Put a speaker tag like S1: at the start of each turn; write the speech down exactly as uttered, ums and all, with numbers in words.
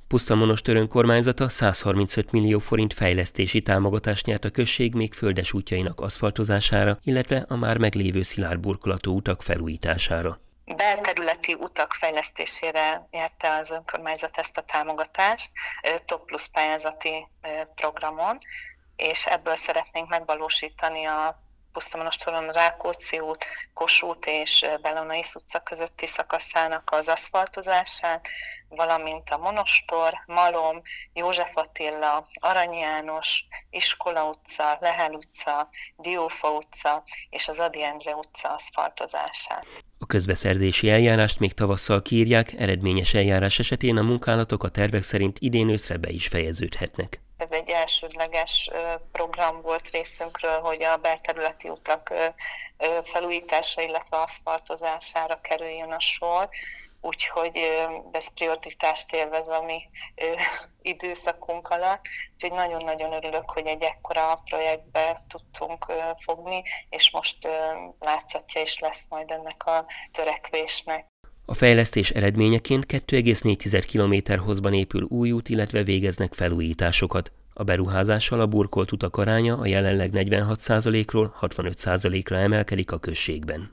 S1: Pusztamonostor önkormányzata százharmincöt millió forint fejlesztési támogatást nyert a község még földes útjainak aszfaltozására, illetve a már meglévő szilárd burkolatú utak felújítására.
S2: Belterületi utak fejlesztésére nyerte az önkormányzat ezt a támogatást Top Plus pályázati programon, és ebből szeretnénk megvalósítani a Pusztamonostoron Rákóczi út, Kossuth és Bellona-Isz utca közötti szakaszának az aszfaltozását, valamint a Monostor, Malom, József Attila, Arany János, Iskola utca, Lehel utca, Diófa utca és az Ady Endre utca aszfaltozását.
S1: A közbeszerzési eljárást még tavasszal kiírják, eredményes eljárás esetén a munkálatok a tervek szerint idén őszre be is fejeződhetnek.
S2: Ez egy elsődleges program volt részünkről, hogy a belterületi utak felújítása, illetve aszfaltozására kerüljön a sor, úgyhogy ez prioritást élvez a mi időszakunk alatt. Úgyhogy nagyon-nagyon örülök, hogy egy ekkora projektbe tudtunk fogni, és most látszatja is lesz majd ennek a törekvésnek.
S1: A fejlesztés eredményeként kettő egész négy kilométer hosszban épül új út, illetve végeznek felújításokat. A beruházással a burkolt utak aránya a jelenleg negyvenhat százalékról hatvanöt százalékra emelkedik a községben.